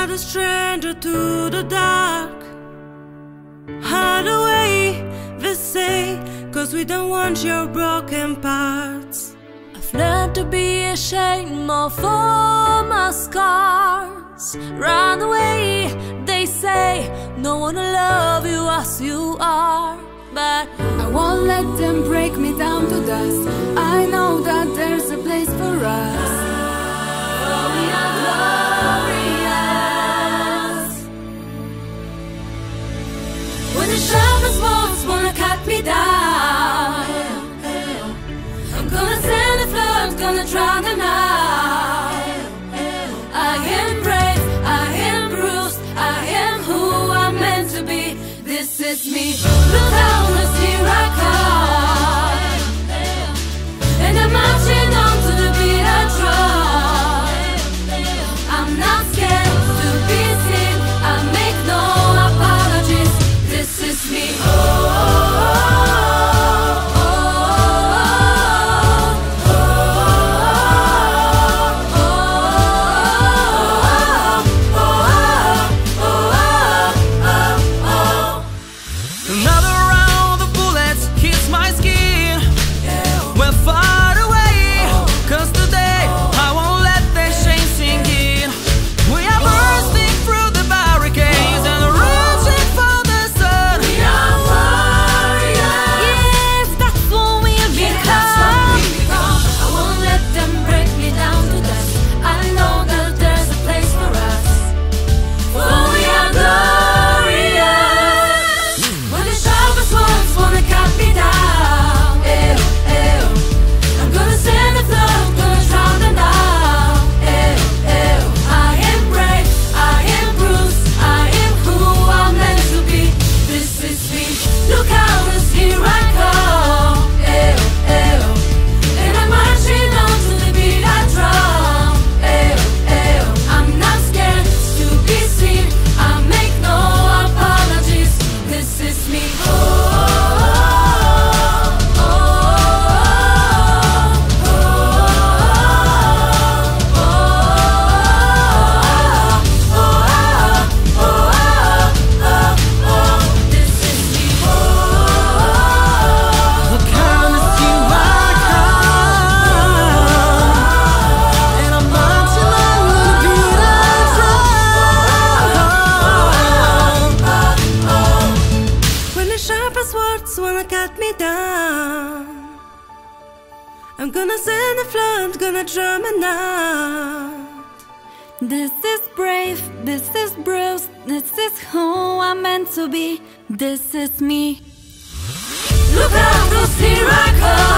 not a stranger to the dark. Hide away, they say, 'cause we don't want your broken parts. I've learned to be ashamed of all my scars. Run away, they say, no one will love you as you are. But I won't let them break me down to dust. I know that there's a place for us. oh, we are glorious. When the sharpest words wanna cut me down, I'm gonna send the flood, gonna drown them out. I am brave, I am bruised, I am who I'm meant to be. This is me. Look down, let's here I come, and I'm marching on to the beat I drum. I'm not scared to be seen, I make no apologies. This is me. Another round of bullets hits my skin. We're far away, 'cause today I won't let this shame sink in. We are bursting through the barricades and reaching for the sun. We are warriors. Yes, that's what we'll become. I won't let them break me down to dust. I know that there's a place for us. For we are glorious. When the sharpest ones wanna cut me down, ew, ew, I'm gonna send the flood, gonna drown them down. Ew, ew, I am brave, I am bruised, I am who I'm meant to be. This is me. Look out, as here I come. Ew, ew, and I'm marching on to the beat I drum. Ew, ew, I'm not scared to be seen, I make no apologies. This is me. This is me. Look how it's you I come, and I'm marching on the beat I drum. When the sharpest words wanna cut me down, I'm gonna send the flood, gonna drown me now. This is brave, this is bruised, this is who I'm meant to be. This is me. Look out, 'cause here I come.